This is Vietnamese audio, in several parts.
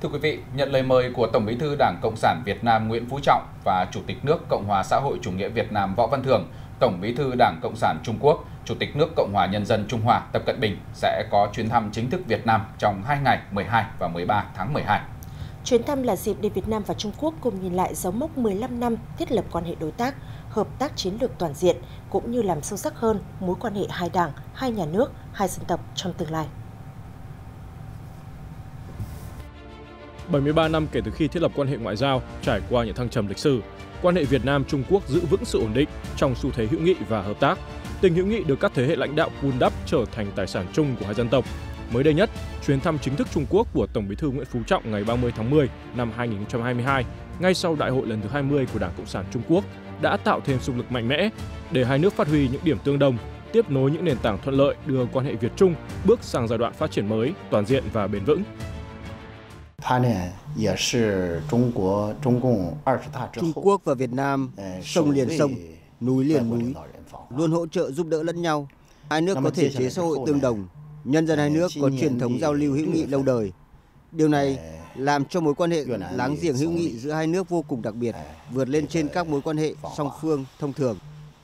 Thưa quý vị, nhận lời mời của Tổng Bí thư Đảng Cộng sản Việt Nam Nguyễn Phú Trọng và Chủ tịch nước Cộng hòa xã hội chủ nghĩa Việt Nam Võ Văn Thưởng, Tổng Bí thư Đảng Cộng sản Trung Quốc, Chủ tịch nước Cộng hòa Nhân dân Trung Hoa Tập Cận Bình sẽ có chuyến thăm chính thức Việt Nam trong 2 ngày 12 và 13 tháng 12. Chuyến thăm là dịp để Việt Nam và Trung Quốc cùng nhìn lại dấu mốc 15 năm thiết lập quan hệ đối tác, hợp tác chiến lược toàn diện, cũng như làm sâu sắc hơn mối quan hệ hai đảng, hai nhà nước, hai dân tộc trong tương lai. 73 năm kể từ khi thiết lập quan hệ ngoại giao, trải qua những thăng trầm lịch sử, quan hệ Việt Nam-Trung Quốc giữ vững sự ổn định trong xu thế hữu nghị và hợp tác. Tình hữu nghị được các thế hệ lãnh đạo vun đắp trở thành tài sản chung của hai dân tộc. Mới đây nhất, chuyến thăm chính thức Trung Quốc của Tổng Bí thư Nguyễn Phú Trọng ngày 30 tháng 10 năm 2022, ngay sau Đại hội lần thứ 20 của Đảng Cộng sản Trung Quốc, đã tạo thêm xung lực mạnh mẽ để hai nước phát huy những điểm tương đồng, tiếp nối những nền tảng thuận lợi đưa quan hệ Việt-Trung bước sang giai đoạn phát triển mới, toàn diện và bền vững. Trung Quốc và Việt Nam sông liền sông, núi liền núi, luôn hỗ trợ giúp đỡ lẫn nhau. Hai nước có thể chế xã hội tương đồng, nhân dân hai nước có truyền thống giao lưu hữu nghị lâu đời. Điều này làm cho mối quan hệ láng giềng hữu nghị giữa hai nước vô cùng đặc biệt, vượt lên trên các mối quan hệ song phương thông thường.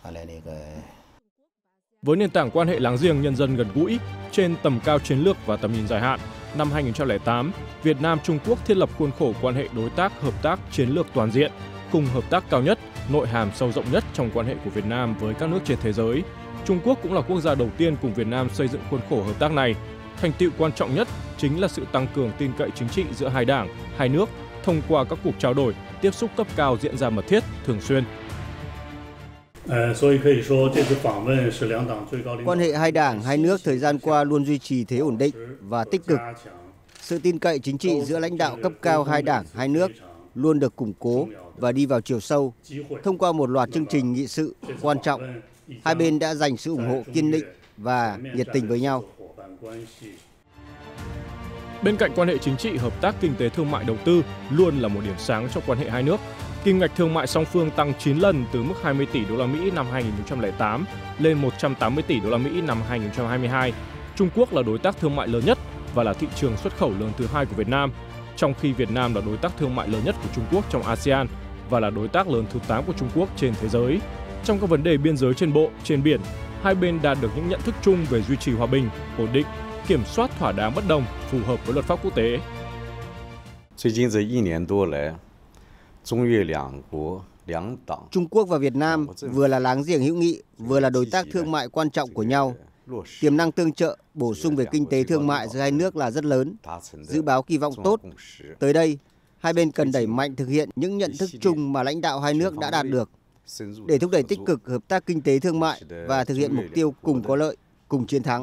Với nền tảng quan hệ láng giềng nhân dân gần gũi, trên tầm cao chiến lược và tầm nhìn dài hạn, năm 2008, Việt Nam-Trung Quốc thiết lập khuôn khổ quan hệ đối tác hợp tác chiến lược toàn diện, cùng hợp tác cao nhất, nội hàm sâu rộng nhất trong quan hệ của Việt Nam với các nước trên thế giới. Trung Quốc cũng là quốc gia đầu tiên cùng Việt Nam xây dựng khuôn khổ hợp tác này. Thành tựu quan trọng nhất chính là sự tăng cường tin cậy chính trị giữa hai đảng, hai nước thông qua các cuộc trao đổi, tiếp xúc cấp cao diễn ra mật thiết, thường xuyên. Quan hệ hai đảng, hai nước thời gian qua luôn duy trì thế ổn định và tích cực. Sự tin cậy chính trị giữa lãnh đạo cấp cao hai đảng, hai nước luôn được củng cố và đi vào chiều sâu. Thông qua một loạt chương trình nghị sự quan trọng, hai bên đã dành sự ủng hộ kiên định và nhiệt tình với nhau. Bên cạnh quan hệ chính trị, hợp tác kinh tế thương mại đầu tư luôn là một điểm sáng cho quan hệ hai nước. Kim ngạch thương mại song phương tăng 9 lần từ mức 20 tỷ đô la Mỹ năm 2008 lên 180 tỷ đô la Mỹ năm 2022. Trung Quốc là đối tác thương mại lớn nhất và là thị trường xuất khẩu lớn thứ hai của Việt Nam, trong khi Việt Nam là đối tác thương mại lớn nhất của Trung Quốc trong ASEAN và là đối tác lớn thứ 8 của Trung Quốc trên thế giới. Trong các vấn đề biên giới trên bộ, trên biển, hai bên đạt được những nhận thức chung về duy trì hòa bình, ổn định, kiểm soát thỏa đáng bất đồng phù hợp với luật pháp quốc tế. Trung Quốc và Việt Nam vừa là láng giềng hữu nghị, vừa là đối tác thương mại quan trọng của nhau. Tiềm năng tương trợ, bổ sung về kinh tế thương mại giữa hai nước là rất lớn, dự báo kỳ vọng tốt. Tới đây, hai bên cần đẩy mạnh thực hiện những nhận thức chung mà lãnh đạo hai nước đã đạt được, để thúc đẩy tích cực hợp tác kinh tế thương mại và thực hiện mục tiêu cùng có lợi, cùng chiến thắng.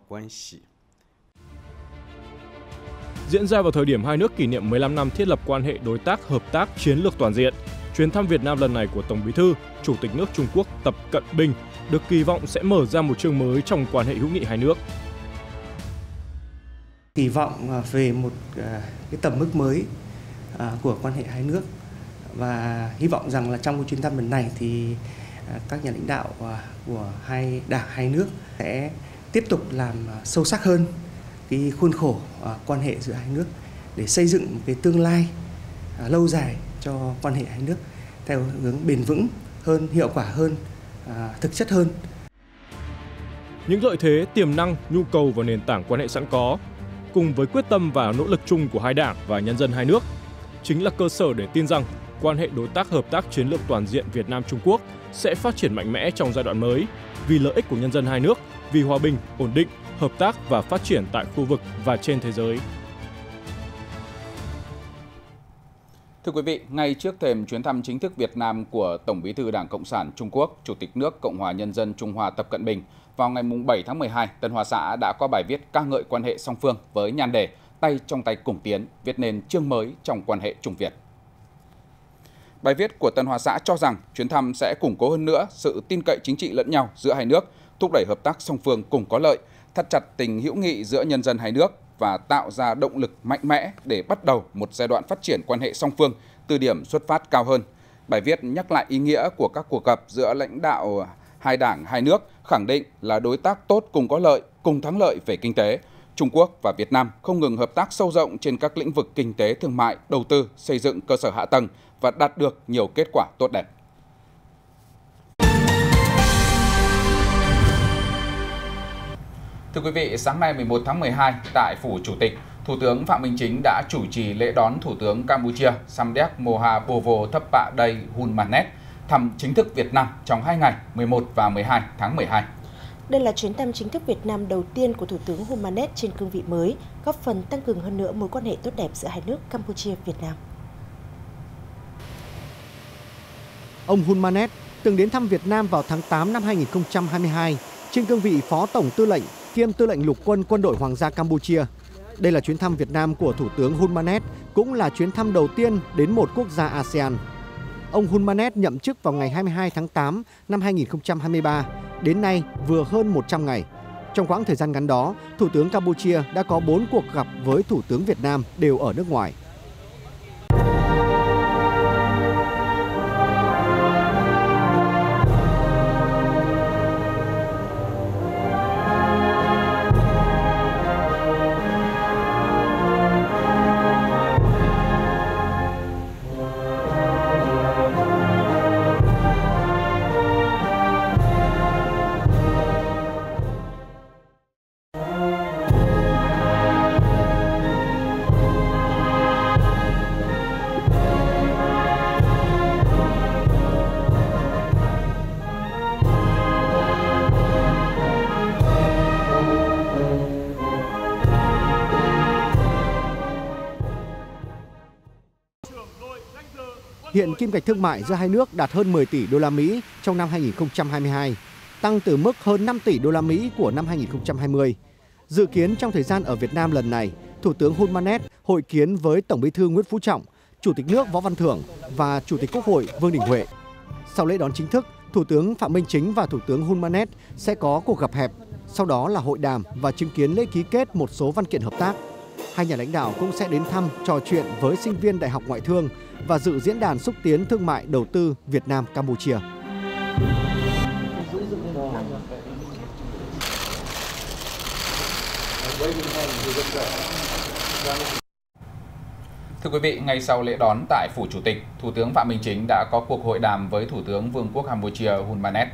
Diễn ra vào thời điểm hai nước kỷ niệm 15 năm thiết lập quan hệ đối tác hợp tác chiến lược toàn diện, chuyến thăm Việt Nam lần này của Tổng Bí thư, Chủ tịch nước Trung Quốc Tập Cận Bình được kỳ vọng sẽ mở ra một chương mới trong quan hệ hữu nghị hai nước. Kỳ vọng về một cái tầm mức mới của quan hệ hai nước, và hy vọng rằng là trong chuyến thăm lần này thì các nhà lãnh đạo của hai đảng hai nước sẽ tiếp tục làm sâu sắc hơn cái khuôn khổ quan hệ giữa hai nước để xây dựng một cái tương lai lâu dài cho quan hệ hai nước theo hướng bền vững hơn, hiệu quả hơn, thực chất hơn. Những lợi thế, tiềm năng, nhu cầu và nền tảng quan hệ sẵn có, cùng với quyết tâm và nỗ lực chung của hai đảng và nhân dân hai nước, chính là cơ sở để tin rằng quan hệ đối tác hợp tác chiến lược toàn diện Việt Nam-Trung Quốc sẽ phát triển mạnh mẽ trong giai đoạn mới, vì lợi ích của nhân dân hai nước, vì hòa bình, ổn định, hợp tác và phát triển tại khu vực và trên thế giới. Thưa quý vị, ngay trước thềm chuyến thăm chính thức Việt Nam của Tổng Bí thư Đảng Cộng sản Trung Quốc, Chủ tịch nước Cộng hòa Nhân dân Trung Hoa Tập Cận Bình, vào ngày 7 tháng 12, Tân Hoa Xã đã có bài viết ca ngợi quan hệ song phương với nhan đề Tay trong tay cùng tiến, viết nên chương mới trong quan hệ Trung Việt. Bài viết của Tân Hoa Xã cho rằng chuyến thăm sẽ củng cố hơn nữa sự tin cậy chính trị lẫn nhau giữa hai nước, thúc đẩy hợp tác song phương cùng có lợi, thắt chặt tình hữu nghị giữa nhân dân hai nước và tạo ra động lực mạnh mẽ để bắt đầu một giai đoạn phát triển quan hệ song phương từ điểm xuất phát cao hơn. Bài viết nhắc lại ý nghĩa của các cuộc gặp giữa lãnh đạo hai đảng hai nước, khẳng định là đối tác tốt cùng có lợi, cùng thắng lợi về kinh tế, Trung Quốc và Việt Nam không ngừng hợp tác sâu rộng trên các lĩnh vực kinh tế, thương mại, đầu tư, xây dựng cơ sở hạ tầng và đạt được nhiều kết quả tốt đẹp. Thưa quý vị, sáng nay 11 tháng 12 tại Phủ Chủ tịch, Thủ tướng Phạm Minh Chính đã chủ trì lễ đón Thủ tướng Campuchia Samdech Mohabovo Theppaday Hunmanet thăm chính thức Việt Nam trong 2 ngày 11 và 12 tháng 12. Đây là chuyến thăm chính thức Việt Nam đầu tiên của Thủ tướng Hunmanet trên cương vị mới, góp phần tăng cường hơn nữa mối quan hệ tốt đẹp giữa hai nước Campuchia-Việt Nam. Ông Hunmanet từng đến thăm Việt Nam vào tháng 8 năm 2022 trên cương vị Phó Tổng Tư lệnh kiêm Tư lệnh Lục quân Quân đội Hoàng gia Campuchia. Đây là chuyến thăm Việt Nam của Thủ tướng Hunmanet, cũng là chuyến thăm đầu tiên đến một quốc gia ASEAN. Ông Hunmanet nhậm chức vào ngày 22 tháng 8 năm 2023, đến nay vừa hơn 100 ngày. Trong quãng thời gian ngắn đó, Thủ tướng Campuchia đã có 4 cuộc gặp với Thủ tướng Việt Nam đều ở nước ngoài. Hiện kim ngạch thương mại giữa hai nước đạt hơn 10 tỷ đô la Mỹ trong năm 2022, tăng từ mức hơn 5 tỷ đô la Mỹ của năm 2020. Dự kiến trong thời gian ở Việt Nam lần này, Thủ tướng Hunmanet hội kiến với Tổng Bí thư Nguyễn Phú Trọng, Chủ tịch nước Võ Văn Thưởng và Chủ tịch Quốc hội Vương Đình Huệ. Sau lễ đón chính thức, Thủ tướng Phạm Minh Chính và Thủ tướng Hunmanet sẽ có cuộc gặp hẹp, sau đó là hội đàm và chứng kiến lễ ký kết một số văn kiện hợp tác. Hai nhà lãnh đạo cũng sẽ đến thăm, trò chuyện với sinh viên Đại học Ngoại thương và dự diễn đàn xúc tiến thương mại đầu tư Việt Nam-Campuchia. Thưa quý vị, ngay sau lễ đón tại Phủ Chủ tịch, Thủ tướng Phạm Minh Chính đã có cuộc hội đàm với Thủ tướng Vương quốc Campuchia Hunmanet.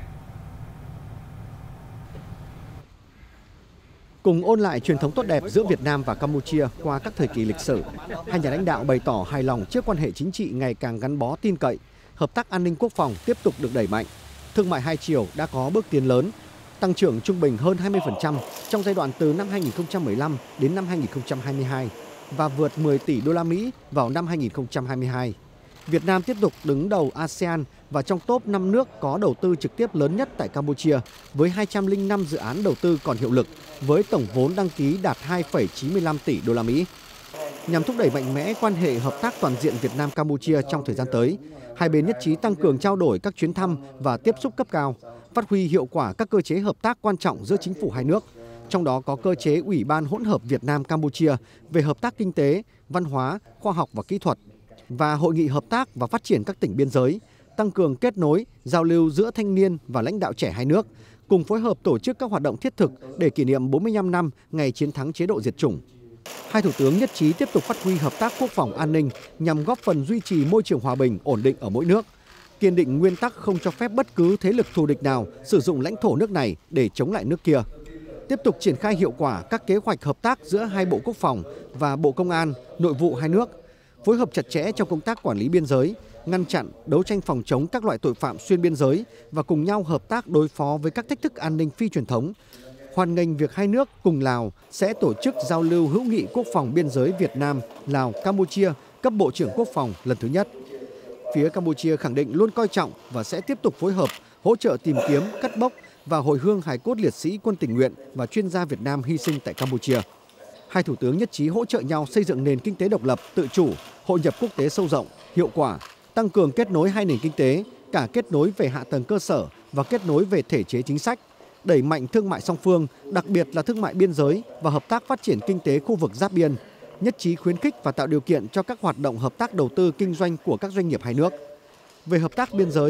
Cùng ôn lại truyền thống tốt đẹp giữa Việt Nam và Campuchia qua các thời kỳ lịch sử, hai nhà lãnh đạo bày tỏ hài lòng trước quan hệ chính trị ngày càng gắn bó tin cậy, hợp tác an ninh quốc phòng tiếp tục được đẩy mạnh, thương mại hai chiều đã có bước tiến lớn, tăng trưởng trung bình hơn 20% trong giai đoạn từ năm 2015 đến năm 2022 và vượt 10 tỷ đô la Mỹ vào năm 2022. Việt Nam tiếp tục đứng đầu ASEAN và trong top 5 nước có đầu tư trực tiếp lớn nhất tại Campuchia với 205 dự án đầu tư còn hiệu lực với tổng vốn đăng ký đạt 2,95 tỷ đô la Mỹ. Nhằm thúc đẩy mạnh mẽ quan hệ hợp tác toàn diện Việt Nam Campuchia trong thời gian tới, hai bên nhất trí tăng cường trao đổi các chuyến thăm và tiếp xúc cấp cao, phát huy hiệu quả các cơ chế hợp tác quan trọng giữa chính phủ hai nước, trong đó có cơ chế Ủy ban hỗn hợp Việt Nam Campuchia về hợp tác kinh tế, văn hóa, khoa học và kỹ thuật và Hội nghị hợp tác và phát triển các tỉnh biên giới, tăng cường kết nối, giao lưu giữa thanh niên và lãnh đạo trẻ hai nước, cùng phối hợp tổ chức các hoạt động thiết thực để kỷ niệm 45 năm ngày chiến thắng chế độ diệt chủng. Hai thủ tướng nhất trí tiếp tục phát huy hợp tác quốc phòng an ninh nhằm góp phần duy trì môi trường hòa bình, ổn định ở mỗi nước, kiên định nguyên tắc không cho phép bất cứ thế lực thù địch nào sử dụng lãnh thổ nước này để chống lại nước kia. Tiếp tục triển khai hiệu quả các kế hoạch hợp tác giữa hai Bộ Quốc phòng và Bộ Công an, Nội vụ hai nước, phối hợp chặt chẽ trong công tác quản lý biên giới, ngăn chặn, đấu tranh phòng chống các loại tội phạm xuyên biên giới và cùng nhau hợp tác đối phó với các thách thức an ninh phi truyền thống. Hoan nghênh việc hai nước cùng Lào sẽ tổ chức giao lưu hữu nghị quốc phòng biên giới Việt Nam, Lào, Campuchia cấp Bộ trưởng Quốc phòng lần thứ nhất. Phía Campuchia khẳng định luôn coi trọng và sẽ tiếp tục phối hợp, hỗ trợ tìm kiếm, cất bốc và hồi hương hài cốt liệt sĩ quân tình nguyện và chuyên gia Việt Nam hy sinh tại Campuchia. Hai thủ tướng nhất trí hỗ trợ nhau xây dựng nền kinh tế độc lập, tự chủ, hội nhập quốc tế sâu rộng, hiệu quả, tăng cường kết nối hai nền kinh tế, cả kết nối về hạ tầng cơ sở và kết nối về thể chế chính sách, đẩy mạnh thương mại song phương, đặc biệt là thương mại biên giới và hợp tác phát triển kinh tế khu vực giáp biên, nhất trí khuyến khích và tạo điều kiện cho các hoạt động hợp tác đầu tư kinh doanh của các doanh nghiệp hai nước. Về hợp tác biên giới,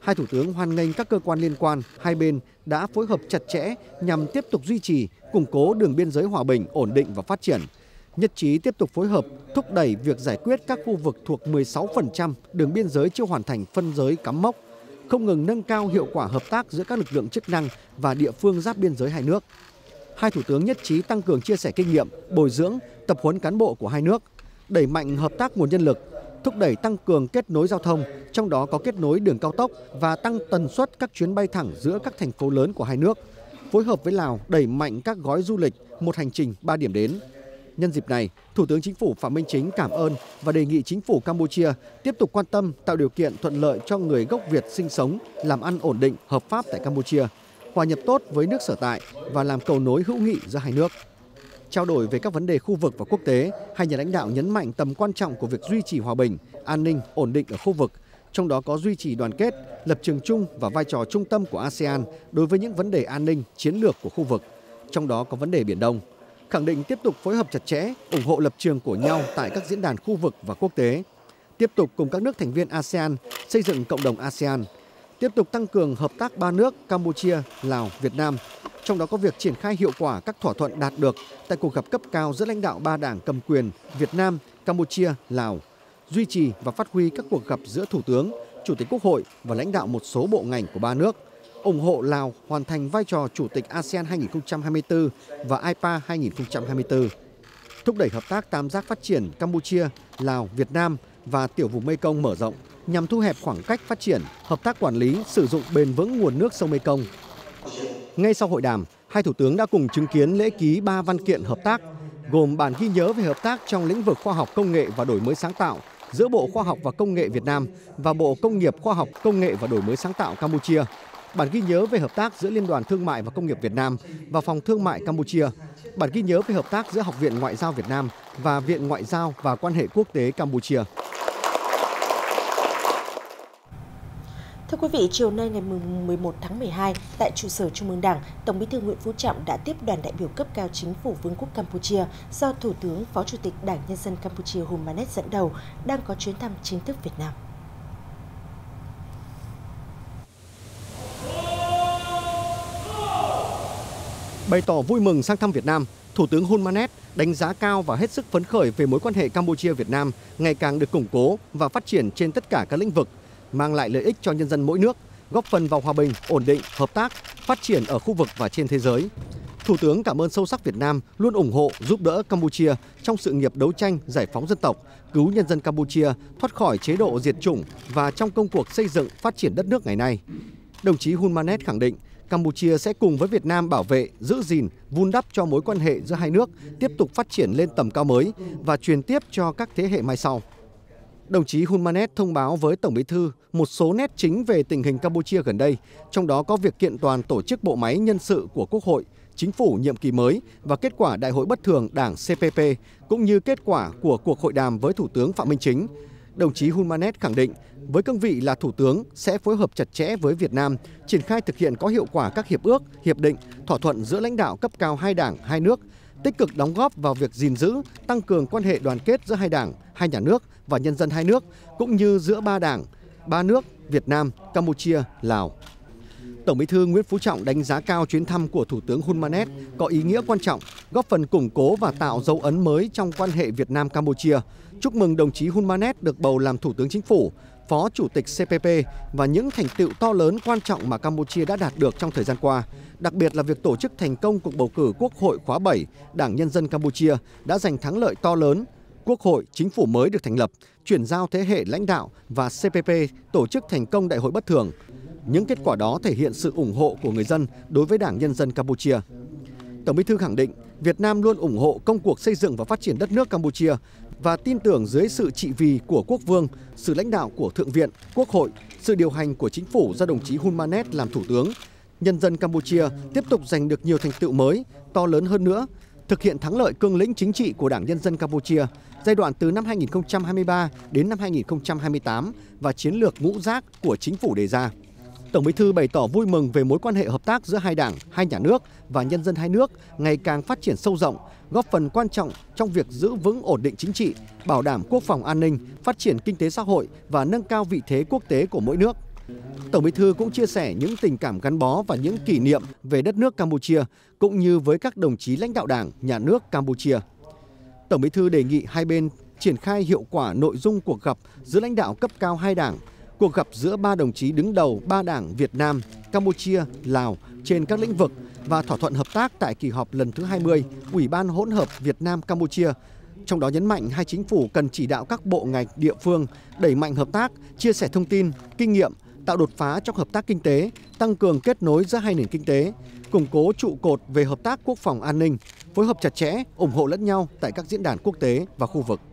Hai thủ tướng hoan nghênh các cơ quan liên quan hai bên đã phối hợp chặt chẽ nhằm tiếp tục duy trì, củng cố đường biên giới hòa bình, ổn định và phát triển. Nhất trí tiếp tục phối hợp thúc đẩy việc giải quyết các khu vực thuộc 16% đường biên giới chưa hoàn thành phân giới cắm mốc, không ngừng nâng cao hiệu quả hợp tác giữa các lực lượng chức năng và địa phương giáp biên giới hai nước. Hai thủ tướng nhất trí tăng cường chia sẻ kinh nghiệm, bồi dưỡng, tập huấn cán bộ của hai nước, đẩy mạnh hợp tác nguồn nhân lực, thúc đẩy tăng cường kết nối giao thông, trong đó có kết nối đường cao tốc và tăng tần suất các chuyến bay thẳng giữa các thành phố lớn của hai nước, phối hợp với Lào đẩy mạnh các gói du lịch, một hành trình 3 điểm đến. Nhân dịp này, Thủ tướng Chính phủ Phạm Minh Chính cảm ơn và đề nghị Chính phủ Campuchia tiếp tục quan tâm tạo điều kiện thuận lợi cho người gốc Việt sinh sống, làm ăn ổn định, hợp pháp tại Campuchia, hòa nhập tốt với nước sở tại và làm cầu nối hữu nghị giữa hai nước. Trao đổi về các vấn đề khu vực và quốc tế, hai nhà lãnh đạo nhấn mạnh tầm quan trọng của việc duy trì hòa bình, an ninh, ổn định ở khu vực, trong đó có duy trì đoàn kết, lập trường chung và vai trò trung tâm của ASEAN đối với những vấn đề an ninh, chiến lược của khu vực, trong đó có vấn đề Biển Đông. Khẳng định tiếp tục phối hợp chặt chẽ, ủng hộ lập trường của nhau tại các diễn đàn khu vực và quốc tế, tiếp tục cùng các nước thành viên ASEAN xây dựng cộng đồng ASEAN, tiếp tục tăng cường hợp tác ba nước Campuchia, Lào, Việt Nam, trong đó có việc triển khai hiệu quả các thỏa thuận đạt được tại cuộc gặp cấp cao giữa lãnh đạo ba đảng cầm quyền Việt Nam, Campuchia, Lào, duy trì và phát huy các cuộc gặp giữa Thủ tướng, Chủ tịch Quốc hội và lãnh đạo một số bộ ngành của ba nước, ủng hộ Lào hoàn thành vai trò Chủ tịch ASEAN 2024 và IPA 2024, thúc đẩy hợp tác tam giác phát triển Campuchia, Lào, Việt Nam và tiểu vùng Mekong mở rộng nhằm thu hẹp khoảng cách phát triển, hợp tác quản lý, sử dụng bền vững nguồn nước sông Mekong. Ngay sau hội đàm, hai thủ tướng đã cùng chứng kiến lễ ký 3 văn kiện hợp tác, gồm bản ghi nhớ về hợp tác trong lĩnh vực khoa học công nghệ và đổi mới sáng tạo giữa Bộ Khoa học và Công nghệ Việt Nam và Bộ Công nghiệp Khoa học, Công nghệ và đổi mới sáng tạo Campuchia, bản ghi nhớ về hợp tác giữa Liên đoàn Thương mại và Công nghiệp Việt Nam và Phòng Thương mại Campuchia, bản ghi nhớ về hợp tác giữa Học viện Ngoại giao Việt Nam và Viện Ngoại giao và Quan hệ Quốc tế Campuchia. Thưa quý vị, chiều nay ngày 11 tháng 12, tại trụ sở Trung ương Đảng, Tổng Bí thư Nguyễn Phú Trọng đã tiếp đoàn đại biểu cấp cao Chính phủ Vương quốc Campuchia do Thủ tướng Phó Chủ tịch Đảng Nhân dân Campuchia Hun Manet dẫn đầu, đang có chuyến thăm chính thức Việt Nam. Bày tỏ vui mừng sang thăm Việt Nam, Thủ tướng Hun Manet đánh giá cao và hết sức phấn khởi về mối quan hệ Campuchia-Việt Nam ngày càng được củng cố và phát triển trên tất cả các lĩnh vực, mang lại lợi ích cho nhân dân mỗi nước, góp phần vào hòa bình, ổn định, hợp tác, phát triển ở khu vực và trên thế giới. Thủ tướng cảm ơn sâu sắc Việt Nam luôn ủng hộ, giúp đỡ Campuchia trong sự nghiệp đấu tranh, giải phóng dân tộc, cứu nhân dân Campuchia thoát khỏi chế độ diệt chủng và trong công cuộc xây dựng, phát triển đất nước ngày nay. Đồng chí Hun Manet khẳng định, Campuchia sẽ cùng với Việt Nam bảo vệ, giữ gìn, vun đắp cho mối quan hệ giữa hai nước tiếp tục phát triển lên tầm cao mới và truyền tiếp cho các thế hệ mai sau. Đồng chí Hun Manet thông báo với Tổng Bí thư một số nét chính về tình hình Campuchia gần đây, trong đó có việc kiện toàn tổ chức bộ máy nhân sự của Quốc hội, Chính phủ nhiệm kỳ mới và kết quả Đại hội bất thường Đảng CPP, cũng như kết quả của cuộc hội đàm với Thủ tướng Phạm Minh Chính. Đồng chí Hun Manet khẳng định, với cương vị là Thủ tướng sẽ phối hợp chặt chẽ với Việt Nam, triển khai thực hiện có hiệu quả các hiệp ước, hiệp định, thỏa thuận giữa lãnh đạo cấp cao hai đảng, hai nước, tích cực đóng góp vào việc gìn giữ, tăng cường quan hệ đoàn kết giữa hai đảng, hai nhà nước và nhân dân hai nước, cũng như giữa ba đảng, ba nước Việt Nam, Campuchia, Lào. Tổng Bí thư Nguyễn Phú Trọng đánh giá cao chuyến thăm của Thủ tướng Hun Manet có ý nghĩa quan trọng, góp phần củng cố và tạo dấu ấn mới trong quan hệ Việt Nam-Campuchia. Chúc mừng đồng chí Hun Manet được bầu làm Thủ tướng Chính phủ, Phó Chủ tịch CPP và những thành tựu to lớn quan trọng mà Campuchia đã đạt được trong thời gian qua, đặc biệt là việc tổ chức thành công cuộc bầu cử Quốc hội khóa 7, Đảng Nhân dân Campuchia đã giành thắng lợi to lớn. Quốc hội, chính phủ mới được thành lập, chuyển giao thế hệ lãnh đạo và CPP tổ chức thành công đại hội bất thường. Những kết quả đó thể hiện sự ủng hộ của người dân đối với Đảng Nhân dân Campuchia. Tổng Bí thư khẳng định, Việt Nam luôn ủng hộ công cuộc xây dựng và phát triển đất nước Campuchia và tin tưởng dưới sự trị vì của Quốc vương, sự lãnh đạo của Thượng viện, Quốc hội, sự điều hành của chính phủ do đồng chí Hun Manet làm Thủ tướng, nhân dân Campuchia tiếp tục giành được nhiều thành tựu mới, to lớn hơn nữa, thực hiện thắng lợi cương lĩnh chính trị của Đảng Nhân dân Campuchia giai đoạn từ năm 2023 đến năm 2028 và chiến lược ngũ giác của chính phủ đề ra. Tổng Bí thư bày tỏ vui mừng về mối quan hệ hợp tác giữa hai đảng, hai nhà nước và nhân dân hai nước ngày càng phát triển sâu rộng, góp phần quan trọng trong việc giữ vững ổn định chính trị, bảo đảm quốc phòng an ninh, phát triển kinh tế xã hội và nâng cao vị thế quốc tế của mỗi nước. Tổng Bí thư cũng chia sẻ những tình cảm gắn bó và những kỷ niệm về đất nước Campuchia, cũng như với các đồng chí lãnh đạo Đảng, Nhà nước Campuchia. Tổng Bí thư đề nghị hai bên triển khai hiệu quả nội dung cuộc gặp giữa lãnh đạo cấp cao hai đảng, cuộc gặp giữa ba đồng chí đứng đầu ba đảng Việt Nam, Campuchia, Lào trên các lĩnh vực và thỏa thuận hợp tác tại kỳ họp lần thứ 20 Ủy ban hỗn hợp Việt Nam Campuchia. Trong đó nhấn mạnh hai chính phủ cần chỉ đạo các bộ ngành địa phương đẩy mạnh hợp tác, chia sẻ thông tin, kinh nghiệm, tạo đột phá trong hợp tác kinh tế, tăng cường kết nối giữa hai nền kinh tế, củng cố trụ cột về hợp tác quốc phòng an ninh, phối hợp chặt chẽ, ủng hộ lẫn nhau tại các diễn đàn quốc tế và khu vực.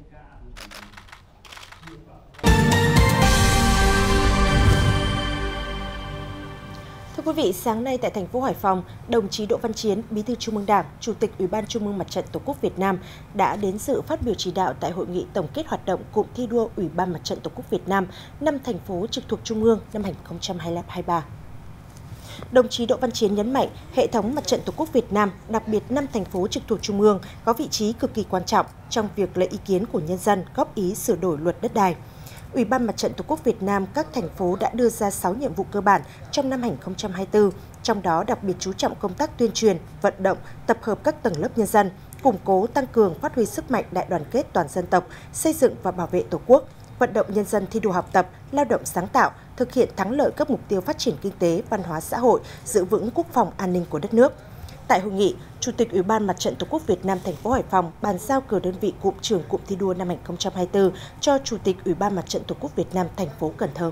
Thưa quý vị, sáng nay tại thành phố Hải Phòng, đồng chí Đỗ Văn Chiến, Bí thư Trung ương Đảng, Chủ tịch Ủy ban Trung ương Mặt trận Tổ quốc Việt Nam đã đến dự phát biểu chỉ đạo tại hội nghị tổng kết hoạt động cụm thi đua Ủy ban Mặt trận Tổ quốc Việt Nam năm thành phố trực thuộc Trung ương năm 2023. Đồng chí Đỗ Văn Chiến nhấn mạnh, hệ thống Mặt trận Tổ quốc Việt Nam, đặc biệt 5 thành phố trực thuộc Trung ương, có vị trí cực kỳ quan trọng trong việc lấy ý kiến của nhân dân góp ý sửa đổi luật đất đai. Ủy ban Mặt trận Tổ quốc Việt Nam các thành phố đã đưa ra 6 nhiệm vụ cơ bản trong năm 2024, trong đó đặc biệt chú trọng công tác tuyên truyền, vận động, tập hợp các tầng lớp nhân dân, củng cố tăng cường phát huy sức mạnh đại đoàn kết toàn dân tộc, xây dựng và bảo vệ Tổ quốc, vận động nhân dân thi đua học tập, lao động sáng tạo, thực hiện thắng lợi các mục tiêu phát triển kinh tế, văn hóa xã hội, giữ vững quốc phòng an ninh của đất nước. Tại hội nghị, Chủ tịch Ủy ban Mặt trận Tổ quốc Việt Nam thành phố Hải Phòng bàn giao cờ đơn vị cụm trưởng cụm thi đua năm 2024 cho Chủ tịch Ủy ban Mặt trận Tổ quốc Việt Nam thành phố Cần Thơ.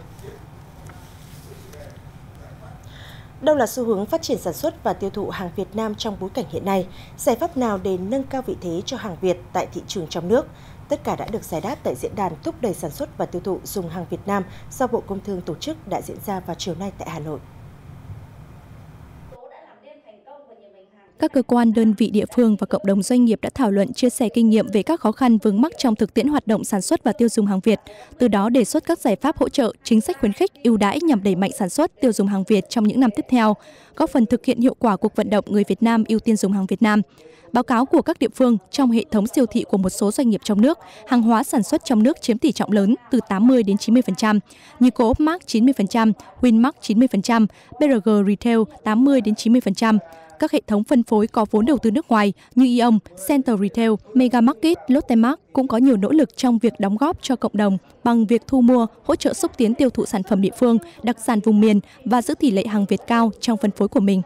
Đâu là xu hướng phát triển sản xuất và tiêu thụ hàng Việt Nam trong bối cảnh hiện nay? Giải pháp nào để nâng cao vị thế cho hàng Việt tại thị trường trong nước? Tất cả đã được giải đáp tại diễn đàn thúc đẩy sản xuất và tiêu thụ dùng hàng Việt Nam do Bộ Công Thương tổ chức đã diễn ra vào chiều nay tại Hà Nội. Các cơ quan, đơn vị địa phương và cộng đồng doanh nghiệp đã thảo luận chia sẻ kinh nghiệm về các khó khăn vướng mắc trong thực tiễn hoạt động sản xuất và tiêu dùng hàng Việt, từ đó đề xuất các giải pháp hỗ trợ, chính sách khuyến khích, ưu đãi nhằm đẩy mạnh sản xuất, tiêu dùng hàng Việt trong những năm tiếp theo, góp phần thực hiện hiệu quả cuộc vận động người Việt Nam ưu tiên dùng hàng Việt Nam. Báo cáo của các địa phương, trong hệ thống siêu thị của một số doanh nghiệp trong nước, hàng hóa sản xuất trong nước chiếm tỷ trọng lớn từ 80 đến 90%, như Co-op Mart 90%, Winmart 90%, BRG Retail 80 đến 90%. Các hệ thống phân phối có vốn đầu tư nước ngoài như Aeon, Center Retail, Mega Market, Lotte Mart cũng có nhiều nỗ lực trong việc đóng góp cho cộng đồng bằng việc thu mua, hỗ trợ xúc tiến tiêu thụ sản phẩm địa phương, đặc sản vùng miền và giữ tỷ lệ hàng Việt cao trong phân phối của mình.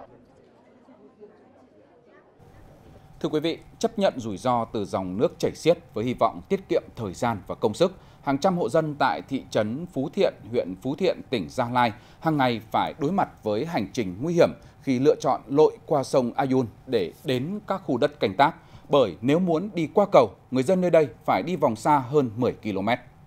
Thưa quý vị, chấp nhận rủi ro từ dòng nước chảy xiết với hy vọng tiết kiệm thời gian và công sức, hàng trăm hộ dân tại thị trấn Phú Thiện, huyện Phú Thiện, tỉnh Gia Lai hàng ngày phải đối mặt với hành trình nguy hiểm khi lựa chọn lội qua sông Ayun để đến các khu đất canh tác, bởi nếu muốn đi qua cầu, người dân nơi đây phải đi vòng xa hơn 10 km.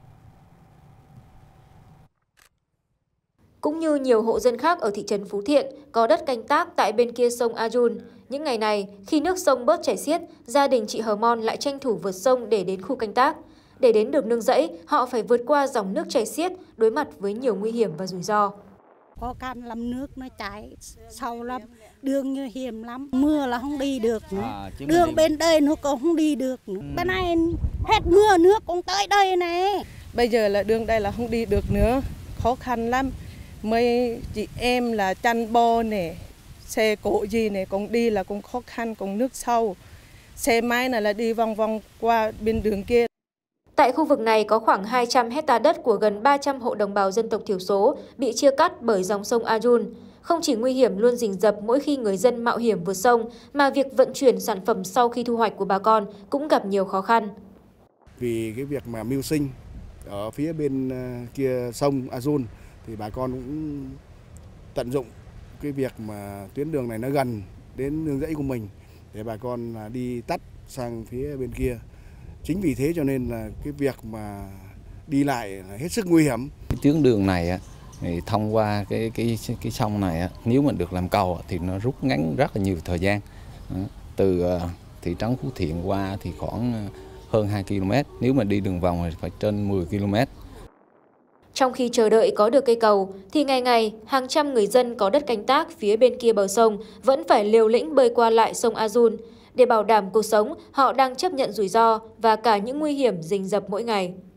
Cũng như nhiều hộ dân khác ở thị trấn Phú Thiện có đất canh tác tại bên kia sông Ayun, những ngày này, khi nước sông bớt chảy xiết, gia đình chị Hờ Mon lại tranh thủ vượt sông để đến khu canh tác. Để đến được nương rẫy, họ phải vượt qua dòng nước chảy xiết, đối mặt với nhiều nguy hiểm và rủi ro. Khó khăn lắm, nước nó chảy sâu lắm, đường như hiểm lắm, mưa là không đi được nữa. Đường bên đây nó cũng không đi được nữa. Bên này hết mưa nước cũng tới đây này. Bây giờ là đường đây là không đi được nữa, khó khăn lắm. Mấy chị em là chăn bò nè, xe cộ gì này cũng đi là cũng khó khăn, cũng nước sâu. Xe máy này là đi vòng vòng qua bên đường kia. Tại khu vực này có khoảng 200 hectare đất của gần 300 hộ đồng bào dân tộc thiểu số bị chia cắt bởi dòng sông Ayun. Không chỉ nguy hiểm luôn rình rập mỗi khi người dân mạo hiểm vượt sông, mà việc vận chuyển sản phẩm sau khi thu hoạch của bà con cũng gặp nhiều khó khăn. Vì cái việc mà mưu sinh ở phía bên kia sông Ayun thì bà con cũng tận dụng cái việc mà tuyến đường này nó gần đến nương rẫy của mình để bà con đi tắt sang phía bên kia. Chính vì thế cho nên là cái việc mà đi lại là hết sức nguy hiểm. Cái tuyến đường này thì thông qua cái sông này nếu mà được làm cầu thì nó rút ngắn rất là nhiều thời gian. Từ thị trấn Phú Thiện qua thì khoảng hơn 2 km, nếu mà đi đường vòng thì phải trên 10 km. Trong khi chờ đợi có được cây cầu, thì ngày ngày hàng trăm người dân có đất canh tác phía bên kia bờ sông vẫn phải liều lĩnh bơi qua lại sông Ayun. Để bảo đảm cuộc sống, họ đang chấp nhận rủi ro và cả những nguy hiểm rình rập mỗi ngày.